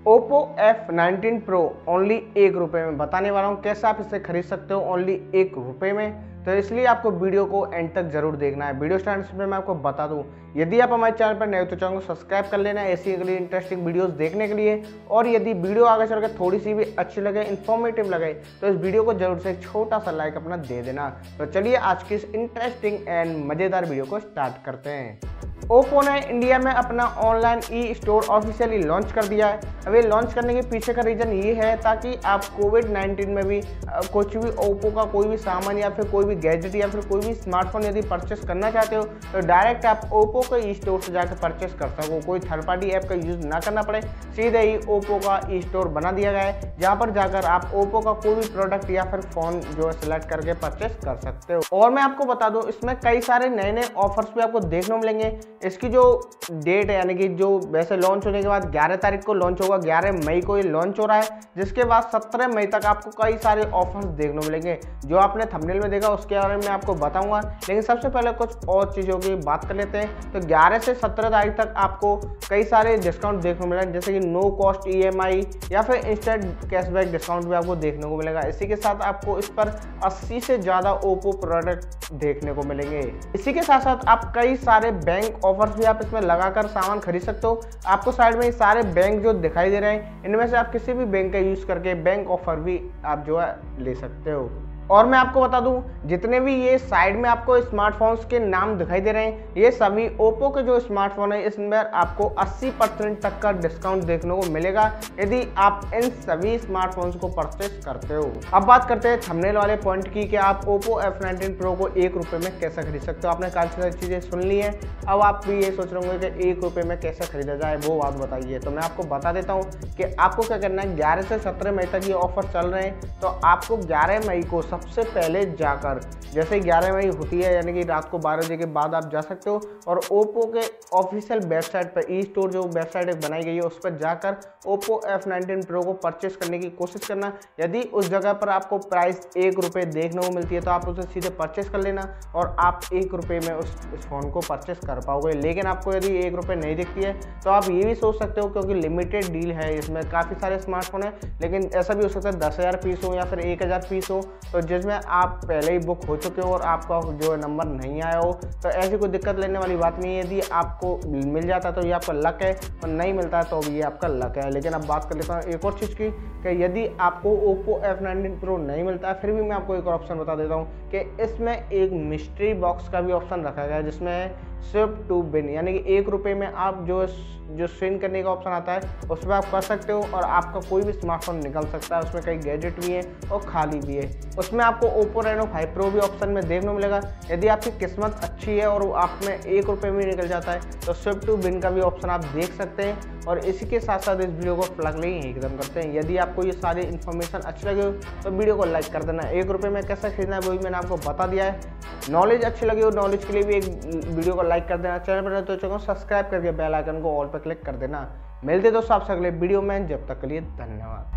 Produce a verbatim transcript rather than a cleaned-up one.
Oppo F nineteen pro only एक रुपये में बताने वाला हूँ कैसे आप इसे खरीद सकते हो ओनली एक रुपये में। तो इसलिए आपको वीडियो को एंड तक जरूर देखना है। वीडियो स्टार्ट से मैं आपको बता दूं, यदि आप हमारे चैनल पर नए हो तो चैनल को सब्सक्राइब कर लेना ऐसी अगली इंटरेस्टिंग वीडियोस देखने के लिए। और यदि वीडियो आगे चल के थोड़ी सी भी अच्छी लगे, इन्फॉर्मेटिव लगे, तो इस वीडियो को जरूर से एक छोटा सा लाइक अपना दे देना। तो चलिए आज की इस इंटरेस्टिंग एंड मज़ेदार वीडियो को स्टार्ट करते हैं। ओप्पो ने इंडिया में अपना online e store officially launch कर दिया है। अब ये लॉन्च करने के पीछे का रीज़न ये है ताकि आप कोविड नाइन्टीन में भी कुछ भी ओप्पो का कोई भी सामान या फिर कोई भी गैजेट या फिर कोई भी स्मार्टफोन यदि परचेस करना चाहते हो तो डायरेक्ट आप ओप्पो के ई स्टोर से जाकर परचेस कर सको, कोई थर्ड पार्टी ऐप का यूज़ ना करना पड़े। सीधे ही ओप्पो का ई स्टोर बना दिया गया है जहाँ पर जाकर आप ओप्पो का कोई भी प्रोडक्ट या फिर फ़ोन जो है सिलेक्ट करके परचेस कर सकते हो। और मैं आपको बता दूँ, इसमें कई सारे नए नए ऑफर्स भी आपको देखने को मिलेंगे। इसकी जो डेट है यानी कि जो वैसे लॉन्च होने के बाद ग्यारह तारीख को लॉन्च होगा, ग्यारह मई को ये लॉन्च हो रहा है, जिसके बाद सत्रह मई तक आपको कई सारे ऑफर्स देखने को मिलेंगे। जो आपने थंबनेल में देखा उसके बारे में आपको बताऊंगा, लेकिन सबसे पहले कुछ और चीज़ों की बात कर लेते हैं। तो ग्यारह से सत्रह तारीख तक आपको कई सारे डिस्काउंट देखने को मिलेंगे, जैसे कि no cost E M I या फिर इंस्टेंट कैशबैक डिस्काउंट भी आपको देखने को मिलेगा। इसी के साथ आपको इस पर अस्सी से ज़्यादा ओप्पो प्रोडक्ट देखने को मिलेंगे। इसी के साथ साथ आप कई सारे बैंक ऑफर्स भी आप इसमें लगाकर सामान खरीद सकते हो। आपको साइड में ये सारे बैंक जो दिखाई दे रहे हैं, इनमें से आप किसी भी बैंक का यूज़ करके बैंक ऑफर भी आप जो है ले सकते हो। और मैं आपको बता दूं, जितने भी ये साइड में आपको स्मार्टफोन्स के नाम दिखाई दे रहे हैं, ये सभी ओप्पो के जो स्मार्टफोन है इसमें आपको अस्सी परसेंट तक का डिस्काउंट देखने को मिलेगा यदि आप इन सभी स्मार्टफोन्स को परचेस करते हो। अब बात करते हैं थंबनेल वाले पॉइंट की कि आप ओप्पो एफ नाइनटीन प्रो को एक रुपये में कैसे खरीद सकते हो। आपने काफ़ी सारी चीज़ें सुन ली हैं, अब आप भी ये सोच रहे होंगे कि एक रुपये में कैसे खरीदा जाए, वो बात बताइए। तो मैं आपको बता देता हूँ कि आपको क्या करना है। ग्यारह से सत्रह मई तक ये ऑफर चल रहे हैं, तो आपको ग्यारह मई को सबसे पहले जाकर, जैसे ग्यारह मई होती है यानी कि रात को बारह बजे के बाद आप जा सकते हो और ओप्पो के ऑफिशियल वेबसाइट पर ई स्टोर जो वेबसाइट बनाई गई है उस पर जाकर ओप्पो एफ नाइनटीन प्रो को परचेस करने की कोशिश करना। यदि उस जगह पर आपको प्राइस एक रुपये देखने को मिलती है तो आप उसे सीधे परचेस कर लेना और आप एक रुपये में उस, उस फ़ोन को परचेस कर पाओगे। लेकिन आपको यदि एक रुपये नहीं दिखती है तो आप ये भी सोच सकते हो, क्योंकि लिमिटेड डील है, इसमें काफ़ी सारे स्मार्टफोन है, लेकिन ऐसा भी हो सकता है दस हज़ार पीस हो या फिर एक हज़ार पीस हो, तो जिसमें आप पहले ही बुक हो चुके हो और आपका जो नंबर नहीं आया हो, तो ऐसी कोई दिक्कत लेने वाली बात नहीं है। यदि आपको मिल जाता है तो ये आपका लक है, और नहीं मिलता है तो भी ये आपका लक है। लेकिन अब बात कर लेता हूँ एक और चीज़ की कि यदि आपको ओप्पो एफ नाइनटीन प्रो नहीं मिलता है, फिर भी मैं आपको एक और ऑप्शन बता देता हूँ कि इसमें एक मिस्ट्री बॉक्स का भी ऑप्शन रखा गया है, जिसमें स्विप टू विन यानी कि एक रुपये में आप जो जो स्विन करने का ऑप्शन आता है उसमें आप कर सकते हो और आपका कोई भी स्मार्टफोन निकल सकता है। उसमें कई गैजेट भी हैं और खाली भी है। उसमें आपको ओप्पो रेनो फाइव प्रो भी ऑप्शन में देखने को मिलेगा। यदि आपकी किस्मत अच्छी है और आप में एक रुपये में निकल जाता है तो स्विप टू विन का भी ऑप्शन आप देख सकते हैं। और इसी के साथ साथ इस वीडियो को प्लग ले एकदम करते हैं। यदि आपको ये सारी इन्फॉर्मेशन अच्छी लगे हो तो वीडियो को लाइक कर देना। एक रुपये में कैसे खरीदना है वो भी मैंने आपको बता दिया है। नॉलेज अच्छी लगी हो, नॉलेज के लिए भी एक वीडियो को लाइक कर देना। चैनल पर तो चलो सब्सक्राइब करके बेल आइकन को ऑल पर क्लिक कर देना। मिलते दोस्तों आपसे अगले वीडियो में, जब तक के लिए धन्यवाद।